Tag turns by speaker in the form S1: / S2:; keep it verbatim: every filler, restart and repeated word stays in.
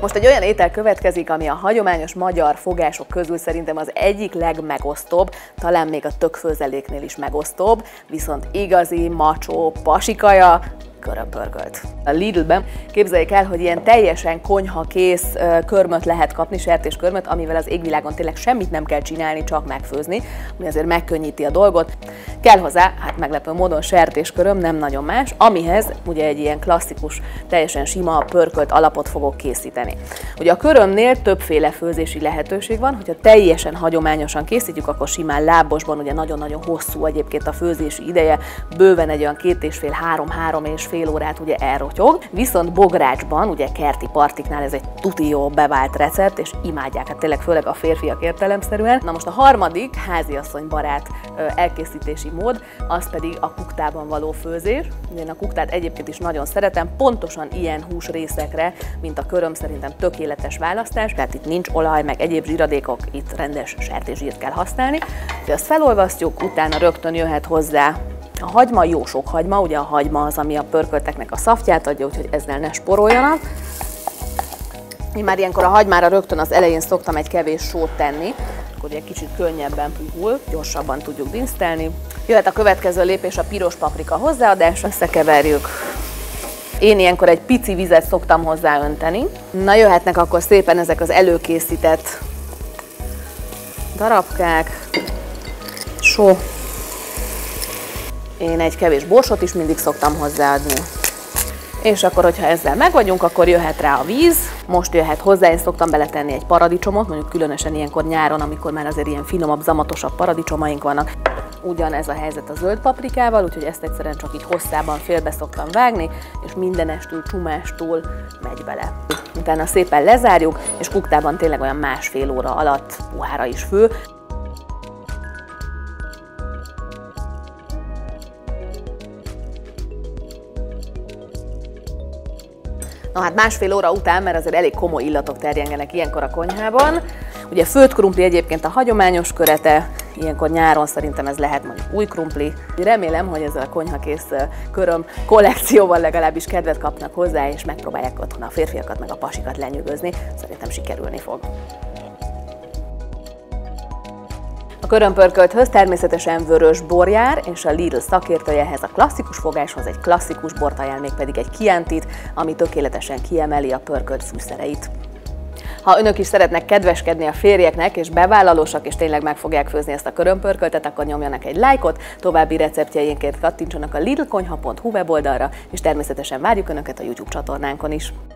S1: Most egy olyan étel következik, ami a hagyományos magyar fogások közül szerintem az egyik legmegosztóbb, talán még a tökfőzeléknél is megosztóbb, viszont igazi macsó pasikaja, körömpörkölt. A Lidlben képzeljék el, hogy ilyen teljesen konyhakész körmöt lehet kapni, sertéskörmöt, amivel az égvilágon tényleg semmit nem kell csinálni, csak megfőzni, ami azért megkönnyíti a dolgot. Kell hozzá, hát meglepő módon sertésköröm, nem nagyon más, amihez ugye egy ilyen klasszikus, teljesen sima pörkölt alapot fogok készíteni. Ugye a körömnél többféle főzési lehetőség van, hogyha teljesen hagyományosan készítjük, akkor simán lábosban, ugye nagyon-nagyon hosszú egyébként a főzési ideje, bőven egy olyan két és fél, három, három és fél órát ugye elrotyog, viszont bográcsban, ugye kerti partiknál ez egy tuti jó bevált recept, és imádják, hát tényleg főleg a férfiak értelemszerűen. Na most a harmadik háziasszony barát elkészítési mód, az pedig a kuktában való főzés. Én a kuktát egyébként is nagyon szeretem, pontosan ilyen húsrészekre, mint a köröm, szerintem tökéletes választás, tehát itt nincs olaj, meg egyéb zsíradékok, itt rendes sertészsírt kell használni. Ezt felolvasztjuk, utána rögtön jöhet hozzá a hagyma, jó sok hagyma, ugye a hagyma az, ami a pörkölteknek a szaftját adja, úgyhogy ezzel ne sporoljanak. Én már ilyenkor a hagymára rögtön az elején szoktam egy kevés sót tenni, akkor ugye kicsit könnyebben puhul, gyorsabban tudjuk dinsztelni. Jöhet a következő lépés, a piros paprika hozzáadás, összekeverjük. Én ilyenkor egy pici vizet szoktam hozzáönteni. Na jöhetnek akkor szépen ezek az előkészített darabkák, só. Én egy kevés borsot is mindig szoktam hozzáadni. És akkor, hogyha ezzel meg vagyunk, akkor jöhet rá a víz. Most jöhet hozzá, én szoktam beletenni egy paradicsomot, mondjuk különösen ilyenkor nyáron, amikor már azért ilyen finomabb, zamatosabb paradicsomaink vannak. Ugyanez a helyzet a zöld paprikával, úgyhogy ezt egyszerűen csak így hosszában félbe szoktam vágni, és mindenestül, csumástól megy bele. Utána szépen lezárjuk, és kuktában tényleg olyan másfél óra alatt puhára is fő. Na hát másfél óra után, mert azért elég komoly illatok terjengenek ilyenkor a konyhában. Ugye főtt krumpli egyébként a hagyományos körete, ilyenkor nyáron szerintem ez lehet mondjuk új krumpli. Remélem, hogy ezzel a konyhakész köröm kollekcióval legalábbis kedvet kapnak hozzá, és megpróbálják otthon a férfiakat meg a pasikat lenyűgözni. Szerintem sikerülni fog. A körömpörkölthöz természetesen vörös bor jár, és a Lidl szakértőjehez a klasszikus fogáshoz egy klasszikus bort ajánl, még pedig egy Chiantit, ami tökéletesen kiemeli a pörkölt fűszereit. Ha önök is szeretnek kedveskedni a férjeknek, és bevállalósak, és tényleg meg fogják főzni ezt a körömpörköltet, akkor nyomjanak egy lájkot, további receptjeinkért kattintsanak a lidl konyha pont hu weboldalra, és természetesen várjuk Önöket a YouTube csatornánkon is.